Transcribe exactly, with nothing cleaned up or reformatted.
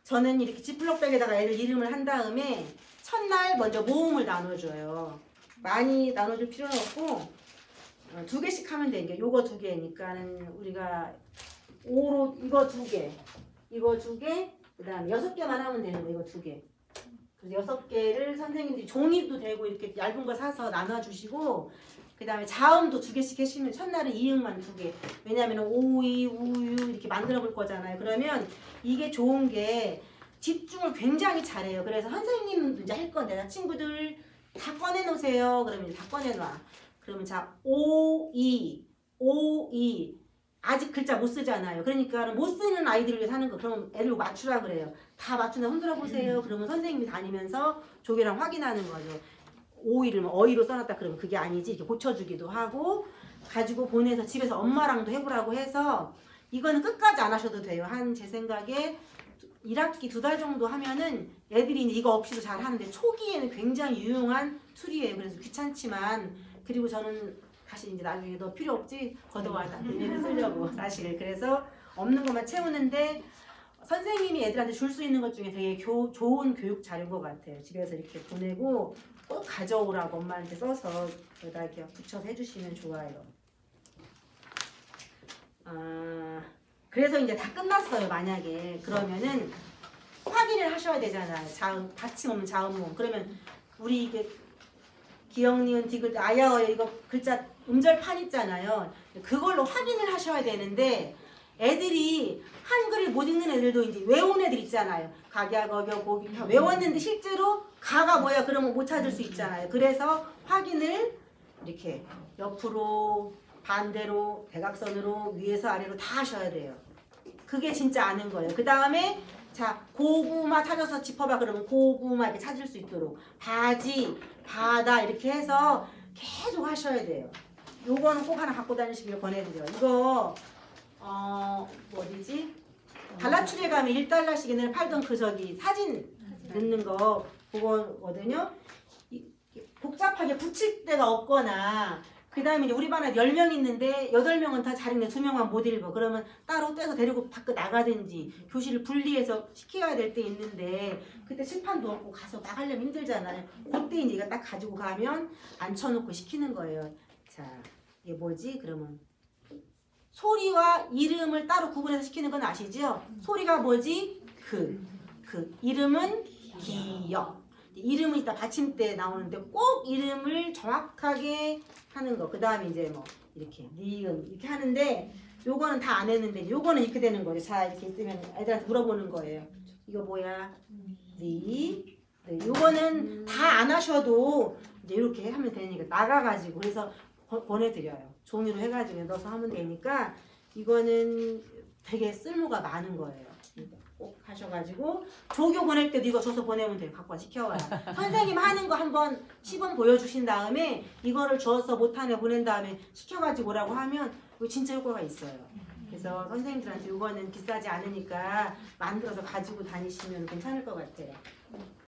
저는 이렇게 지플록백에다가 애들 이름을 한 다음에 첫날 먼저 모음을 나눠줘요. 많이 나눠줄 필요는 없고 두 개씩 하면 되니까 요거 두 개니까는 우리가 오로 이거 두 개, 이거 두 개, 그 다음에 여섯 개만 하면 되는 거 이거 두 개. 그래서 여섯 개를 선생님들이 종이도 되고 이렇게 얇은 거 사서 나눠주시고 그 다음에 자음도 두 개씩 해주시면 첫날은 이응만 두 개. 왜냐하면 오이, 우유 이렇게 만들어 볼 거잖아요. 그러면 이게 좋은 게 집중을 굉장히 잘해요. 그래서 선생님도 이제 할 건데 친구들 다 꺼내놓으세요. 그러면 이제 다 꺼내놔. 그러면 자, 오이, 오이 아직 글자 못 쓰잖아요. 그러니까 못 쓰는 아이들을 위해서 하는 거. 그러면 애를 맞추라 그래요. 다 맞추나 흔들어 보세요. 그러면 선생님이 다니면서 조개랑 확인하는 거죠. 오이를 어이로 써놨다 그러면 그게 아니지. 이렇게 고쳐주기도 하고 가지고 보내서 집에서 엄마랑도 해보라고 해서 이거는 끝까지 안 하셔도 돼요. 한 제 생각에 일 학기 두 달 정도 하면은 애들이 이거 없이도 잘 하는데 초기에는 굉장히 유용한 툴이에요. 그래서 귀찮지만 그리고 저는 사실 이제 나중에 너 필요 없지? 걷어와다 내년에 쓰려고 사실. 그래서 없는 것만 채우는데 선생님이 애들한테 줄 수 있는 것 중에 되게 교, 좋은 교육 자료인 것 같아요. 집에서 이렇게 보내고 꼭 가져오라고 엄마한테 써서 여기다 이렇게 붙여서 해주시면 좋아요. 아, 그래서 이제 다 끝났어요. 만약에 그러면은 확인을 하셔야 되잖아요. 자음, 받침 없는 자음모음. 그러면 우리 이게 기역, 니은, 디귿, 아야, 어야 이거 글자 음절판 있잖아요. 그걸로 확인을 하셔야 되는데 애들이 한글을 못 읽는 애들도 이제 외운 애들 있잖아요. 각야, 거겨, 고기 다 외웠는데 실제로 가가 뭐야 그러면 못 찾을 수 있잖아요. 그래서 확인을 이렇게 옆으로 반대로 대각선으로 위에서 아래로 다 하셔야 돼요. 그게 진짜 아는 거예요. 그 다음에 자 고구마 찾아서 짚어봐 그러면 고구마 이렇게 찾을 수 있도록 바지, 바다 이렇게 해서 계속 하셔야 돼요. 요거는 꼭 하나 갖고 다니시길 권해드려요. 이거 어 어디지? 달라출에 가면 일 달러씩 옛날에 팔던 그 저기 사진 넣는 거 그거거든요. 복잡하게 붙일 데가 없거나 그 다음에 이제 우리 반에 열 명 있는데 여덟 명은 다 잘 읽네. 두 명만 못 읽어. 그러면 따로 떼서 데리고 밖에 나가든지 교실을 분리해서 시켜야 될 때 있는데 그때 칠판도 없고 가서 나가려면 힘들잖아요. 그때 이제 이거 딱 가지고 가면 앉혀놓고 시키는 거예요. 자, 이게 뭐지? 그러면 소리와 이름을 따로 구분해서 시키는 건 아시죠? 소리가 뭐지? 그. 그. 이름은 기역. 이름은 이따 받침대 나오는데 꼭 이름을 정확하게 하는 거. 그 다음에 이제 뭐 이렇게 니은 이렇게 하는데 요거는 다 안 했는데 요거는 이렇게 되는 거예요. 자 이렇게 있으면 애들한테 물어보는 거예요. 이거 뭐야? 니. 네, 요거는 다 안 하셔도 이제 이렇게 하면 되니까 나가가지고 그래서 보내드려요. 종이로 해가지고 넣어서 하면 되니까 이거는 되게 쓸모가 많은 거예요. 꼭 하셔가지고 조교 보낼 때도 이거 줘서 보내면 돼요. 갖고 와 시켜와요. 선생님 하는 거 한번 시범 보여주신 다음에 이거를 줘서 못한 애 보낸 다음에 시켜가지고 오라고 하면 이거 진짜 효과가 있어요. 그래서 선생님들한테 이거는 비싸지 않으니까 만들어서 가지고 다니시면 괜찮을 것 같아요.